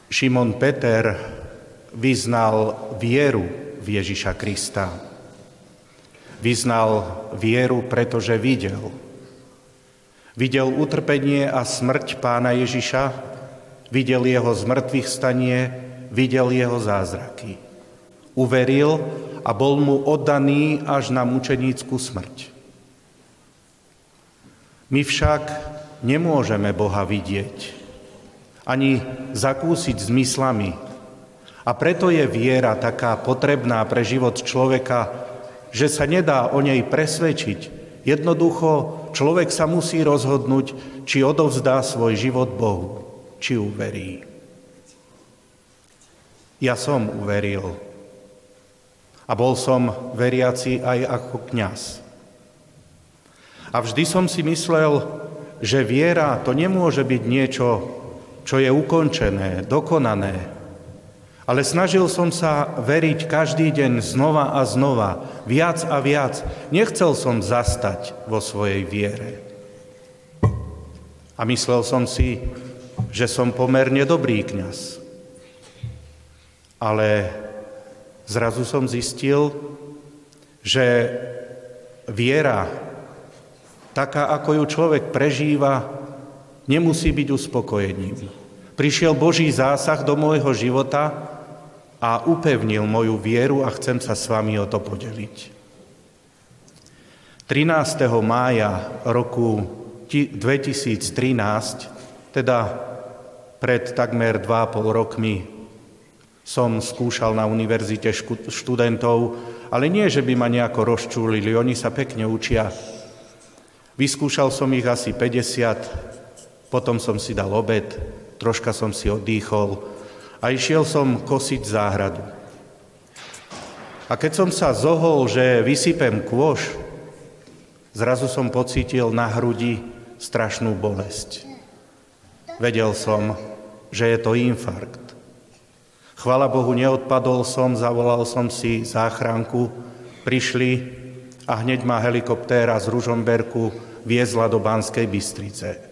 Šimon Peter vyznal vieru v Ježiša Krista. Vyznal vieru, pretože videl. Videl utrpenie a smrť Pána Ježiša, videl jeho zmrtvých stanie, videl jeho zázraky. Uveril a bol mu oddaný až na mučenícku smrť. My však nemôžeme Boha vidieť, ani zakúsiť zmyslami. A preto je viera taká potrebná pre život človeka, že sa nedá o nej presvedčiť. Jednoducho človek sa musí rozhodnúť, či odovzdá svoj život Bohu, či uverí. Ja som uveril. A bol som veriaci aj ako kňaz. A vždy som si myslel, že viera to nemôže byť niečo, čo je ukončené, dokonané. Ale snažil som sa veriť každý deň znova a znova, viac a viac. Nechcel som zastať vo svojej viere. A myslel som si, že som pomerne dobrý kňaz. Ale zrazu som zistil, že viera, taká ako ju človek prežíva, nemusí byť uspokojením. Prišiel Boží zásah do môjho života a upevnil moju vieru a chcem sa s vami o to podeliť. 13. mája roku 2013, teda pred takmer 2,5 rokmi, som skúšal na univerzite študentov, ale nie, že by ma nejako rozčúlili, oni sa pekne učia. Vyskúšal som ich asi 50, potom som si dal obed, troška som si oddychol a išiel som kosiť záhradu. A keď som sa zohol, že vysypem kôš, zrazu som pocítil na hrudi strašnú bolesť. Vedel som, že je to infarkt. Chvála Bohu, neodpadol som, zavolal som si záchranku, prišli a hneď ma helikoptéra z Ružomberku viezla do Banskej Bystrice.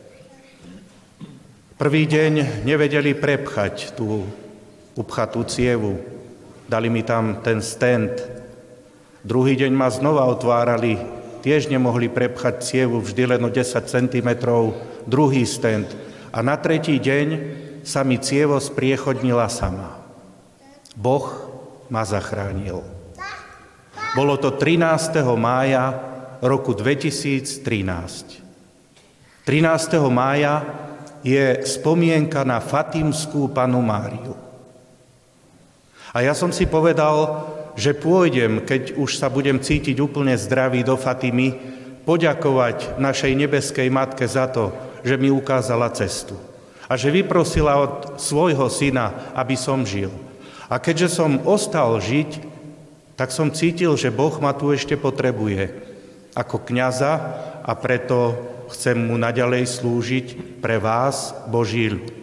Prvý deň nevedeli prepchať tú upchatú cievu. Dali mi tam ten stent. Druhý deň ma znova otvárali. Tiež nemohli prepchať cievu vždy len o 10 cm. Druhý stent. A na tretí deň sa mi cievo spriechodnila sama. Boh ma zachránil. Bolo to 13. mája roku 2013. 13. mája je spomienka na Fatimskú Pannu Máriu. A ja som si povedal, že pôjdem, keď už sa budem cítiť úplne zdravý do Fatimy, poďakovať našej nebeskej Matke za to, že mi ukázala cestu. A že vyprosila od svojho syna, aby som žil. A keďže som ostal žiť, tak som cítil, že Boh ma tu ešte potrebuje ako kňaza a preto chcem mu naďalej slúžiť pre vás, Boží ľud.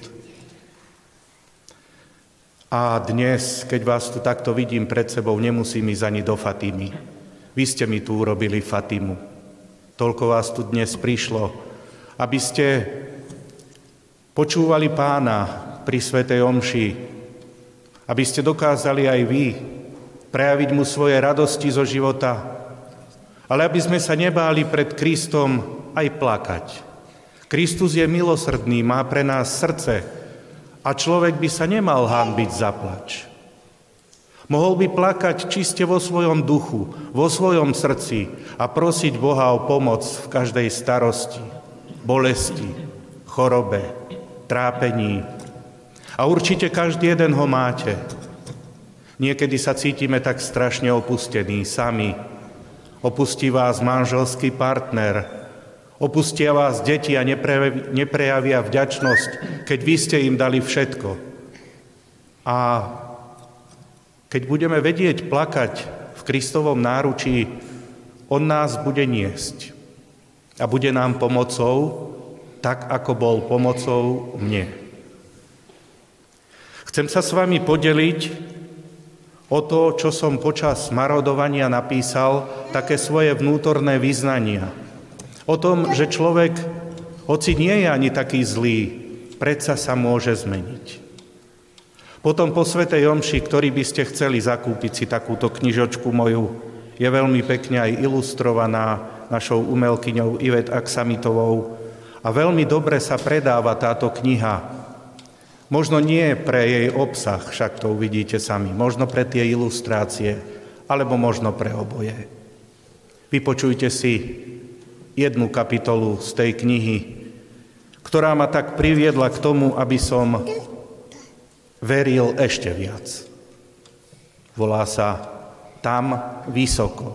A dnes, keď vás tu takto vidím pred sebou, nemusím ísť ani do Fatimy. Vy ste mi tu urobili Fatimu. Toľko vás tu dnes prišlo, aby ste počúvali Pána pri svätej omši, aby ste dokázali aj vy prejaviť mu svoje radosti zo života, ale aby sme sa nebáli pred Kristom aj plakať. Kristus je milosrdný, má pre nás srdce a človek by sa nemal hanbiť za plač. Mohol by plakať čiste vo svojom duchu, vo svojom srdci a prosiť Boha o pomoc v každej starosti, bolesti, chorobe, trápení. A určite každý jeden ho máte. Niekedy sa cítime tak strašne opustení, sami. Opustí vás manželský partner, opustia vás deti a neprejavia vďačnosť, keď vy ste im dali všetko. A keď budeme vedieť plakať v Kristovom náručí, on nás bude niesť a bude nám pomocou, tak ako bol pomocou mne. Chcem sa s vami podeliť o to, čo som počas marodovania napísal, také svoje vnútorné vyznania. O tom, že človek, hoci nie je ani taký zlý, predsa sa môže zmeniť. Potom po svätej omši, ktorí by ste chceli zakúpiť si takúto knižočku moju, je veľmi pekne aj ilustrovaná našou umelkyňou Ivet Aksamitovou a veľmi dobre sa predáva táto kniha. Možno nie pre jej obsah, však to uvidíte sami, možno pre tie ilustrácie, alebo možno pre oboje. Vypočujte si jednu kapitolu z tej knihy, ktorá ma tak priviedla k tomu, aby som veril ešte viac. Volá sa Tam vysoko.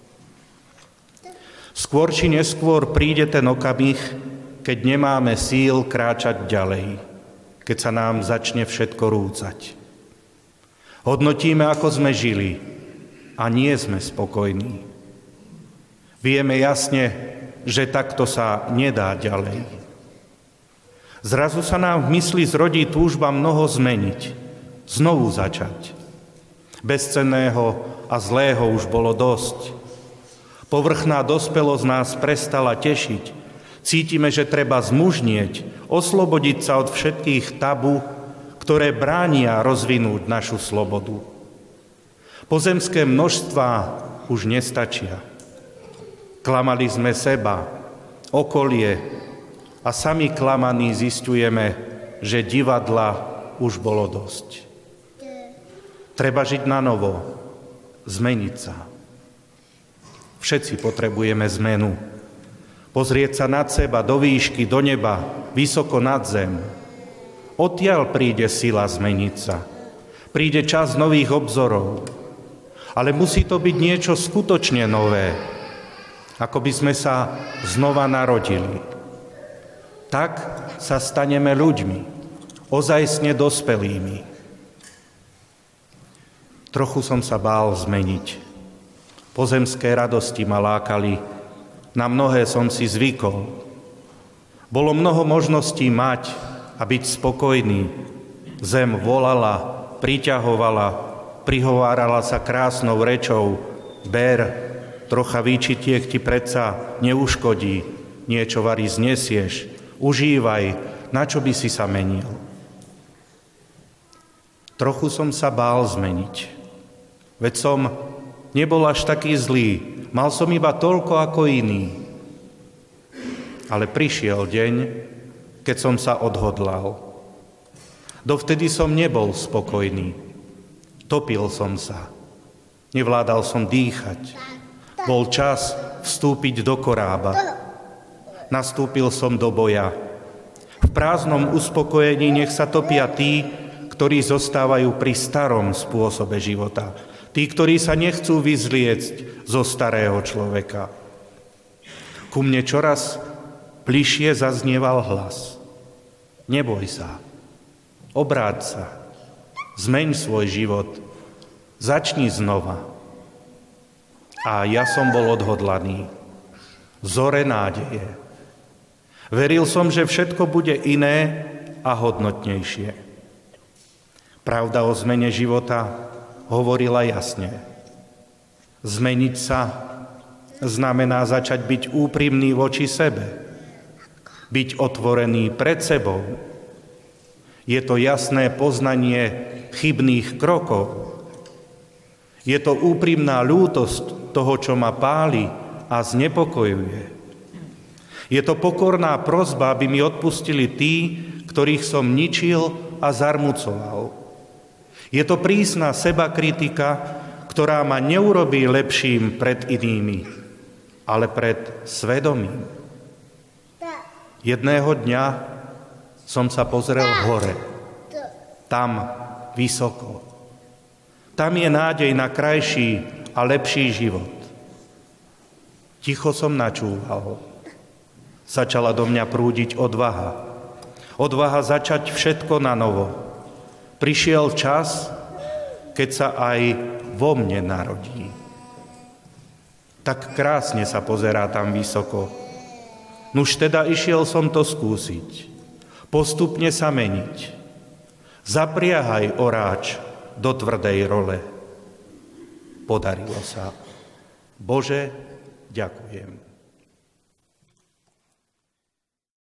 Skôr či neskôr príde ten okamih, keď nemáme síl kráčať ďalej, keď sa nám začne všetko rúcať. Hodnotíme, ako sme žili a nie sme spokojní. Vieme jasne, že takto sa nedá ďalej. Zrazu sa nám v mysli zrodí túžba mnoho zmeniť, znovu začať. Bezcenného a zlého už bolo dosť. Povrchná dospelosť nás prestala tešiť. Cítime, že treba zmužnieť, oslobodiť sa od všetkých tabu, ktoré bránia rozvinúť našu slobodu. Pozemské množstvá už nestačia. Klamali sme seba, okolie a sami klamaní zisťujeme, že divadla už bolo dosť. Treba žiť na novo, zmeniť sa. Všetci potrebujeme zmenu. Pozrieť sa nad seba, do výšky, do neba, vysoko nad zem. Odtiaľ príde sila zmeniť sa. Príde čas nových obzorov. Ale musí to byť niečo skutočne nové, ako by sme sa znova narodili. Tak sa staneme ľuďmi, ozajstne dospelými. Trochu som sa bál zmeniť. Pozemské radosti ma lákali, na mnohé som si zvykol. Bolo mnoho možností mať a byť spokojný. Zem volala, priťahovala, prihovárala sa krásnou rečou. Ber, trocha výčitiek ti predsa neuškodí, niečo vari znesieš, užívaj, na čo by si sa menil. Trochu som sa bál zmeniť. Veď som nebol až taký zlý, mal som iba toľko ako iný. Ale prišiel deň, keď som sa odhodlal. Dovtedy som nebol spokojný. Topil som sa. Nevládal som dýchať. Bol čas vstúpiť do korába. Nastúpil som do boja. V prázdnom uspokojení nech sa topia tí, ktorí zostávajú pri starom spôsobe života. Tí, ktorí sa nechcú vyzliecť zo starého človeka. Ku mne čoraz bližšie zaznieval hlas. Neboj sa. Obráť sa. Zmeň svoj život. Začni znova. A ja som bol odhodlaný. Zore nádeje. Veril som, že všetko bude iné a hodnotnejšie. Pravda o zmene života hovorila jasne. Zmeniť sa znamená začať byť úprimný voči sebe. Byť otvorený pred sebou. Je to jasné poznanie chybných krokov. Je to úprimná ľútosť toho, čo ma páli a znepokojuje. Je to pokorná prosba, aby mi odpustili tí, ktorých som ničil a zarmucoval. Je to prísna sebakritika, ktorá ma neurobí lepším pred inými, ale pred svedomím. Jedného dňa som sa pozrel hore, tam vysoko. Tam je nádej na krajší a lepší život. Ticho som načúval. Začala do mňa prúdiť odvaha. Odvaha začať všetko na novo. Prišiel čas, keď sa aj vo mne narodí. Tak krásne sa pozerá tam vysoko. Nuž teda išiel som to skúsiť. Postupne sa meniť. Zapriahaj oráč do tvrdej role. Podarilo sa. Bože, ďakujem.